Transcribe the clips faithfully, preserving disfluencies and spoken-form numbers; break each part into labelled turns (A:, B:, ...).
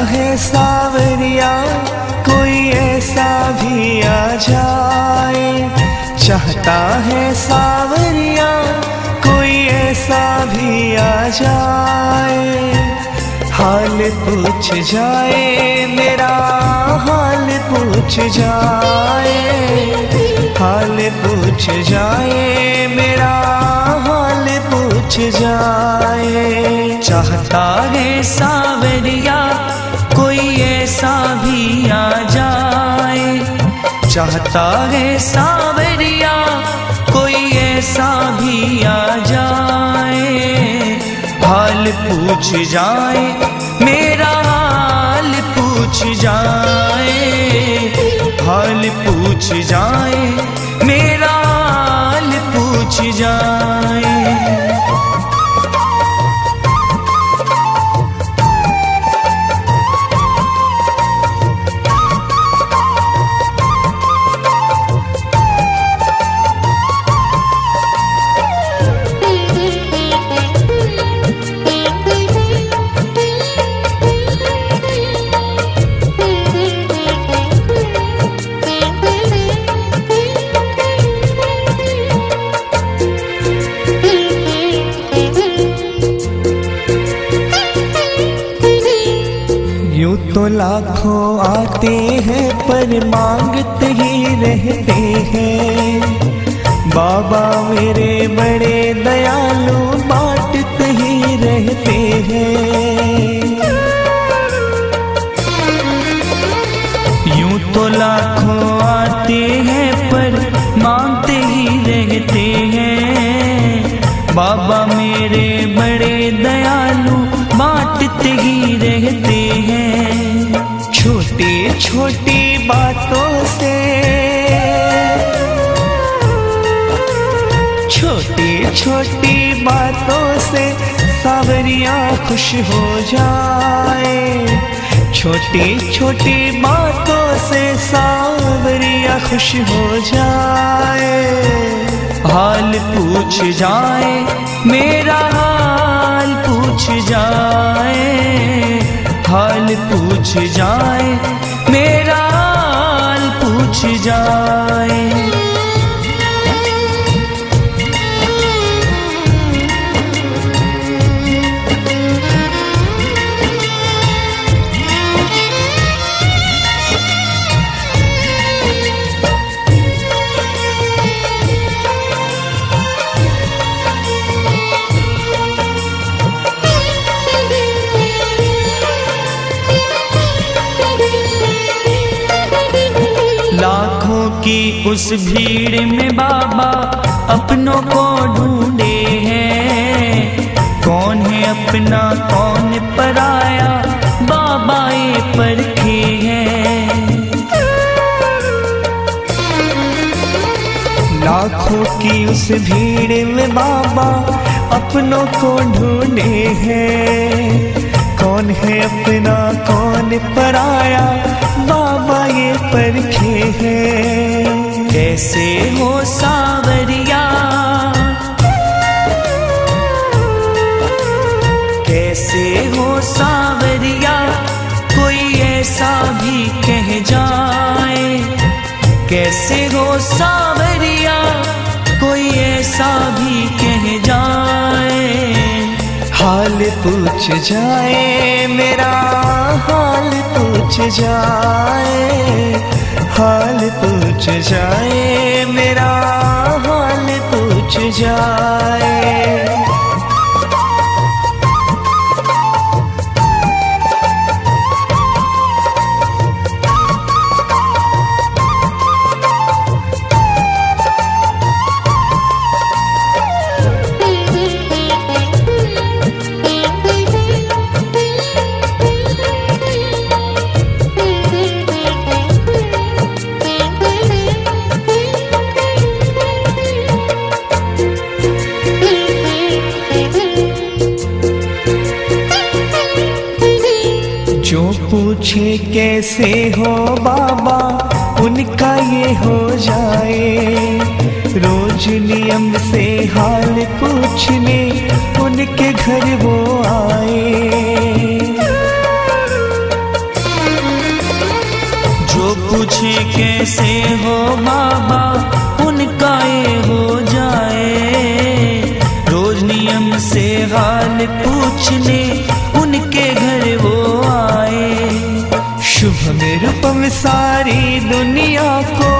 A: है सावरिया कोई ऐसा भी आ जाए, चाहता है सावरिया कोई ऐसा भी आ जाए। हाल पूछ जाए मेरा हाल पूछ जाए, हाल पूछ जाए मेरा हाल पूछ जाए।
B: चाहता है सावरिया कोई ऐसा भी आ जाए, चाहता है सावरिया कोई ऐसा भी आ जाए। हाल पूछ जाए मेरा हाल पूछ जाए, हाल पूछ जाए मेरा हाल पूछ जाए।
A: यूं तो लाखों आते हैं पर मांगते ही रहते हैं, बाबा मेरे बड़े दयालु बांटते ही रहते हैं।
B: यूं तो लाखों आते हैं पर मांगते ही रहते हैं, बाबा मेरे बड़े दयालु बांटते ही रहते हैं।
A: छोटी छोटी बातों से, छोटी छोटी बातों से सावरिया खुश हो जाए, छोटी छोटी बातों से सावरिया खुश हो जाए।
B: हाल पूछ जाए मेरा हाल पूछ जाए, हाल पूछ जाए मेरा हाल पूछ जाए। लाखों की उस भीड़ में बाबा अपनों को ढूंढे हैं, कौन है अपना कौन पराया बाबा ये परखे हैं।
A: लाखों की उस भीड़ में बाबा अपनों को ढूंढे हैं, कौन है अपना कौन पराया बाबा ये परखे हैं।
B: कैसे हो सावरिया, कैसे हो सावरिया कोई ऐसा भी कह जाए, कैसे हो सावरिया कोई ऐसा भी कह जाए।
A: हाल पूछ जाए मेरा हाल पूछ जाए, हाल पूछ जाए मेरा हाल पूछ जाए। जो पूछे कैसे हो बाबा उनका ये हो जाए, रोज नियम से हाल पूछने उनके घर वो आए।
B: पूछे कैसे हो बाबा उनका ये हो जाए। रोज नियम से हाल पूछने उनके घर वो आए।
A: शुभ निरुपम सारी दुनिया को,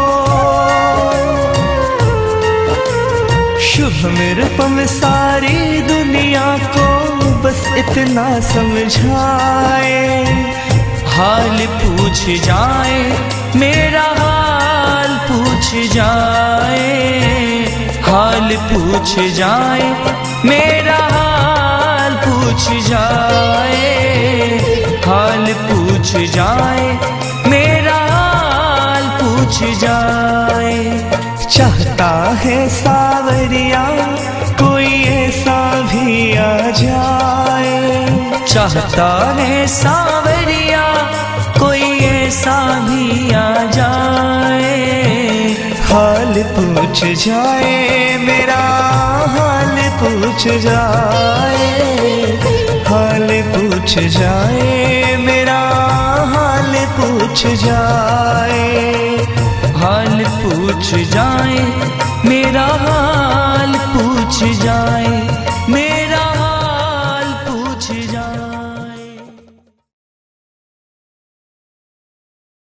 A: शुभ निरुपम सारी दुनिया को बस इतना समझाए।
B: हाल पूछ जाए मेरा हाल पूछ जाए। हाल पूछ जाए मेरा हाल पूछ जाए। हाल पूछ जाए मेरा हाल पूछ जाए।
A: चाहता है सावरिया कोई ऐसा भी आ जाए।
B: चाहता है सावरिया कोई ऐसा भी आ जाए।
A: हाल पूछ जाए मेरा हाल पूछ जाए। हाल पूछ जाए मेरा हाल पूछ जाए।
B: हाल पूछ जाए मेरा हाल पूछ जाए।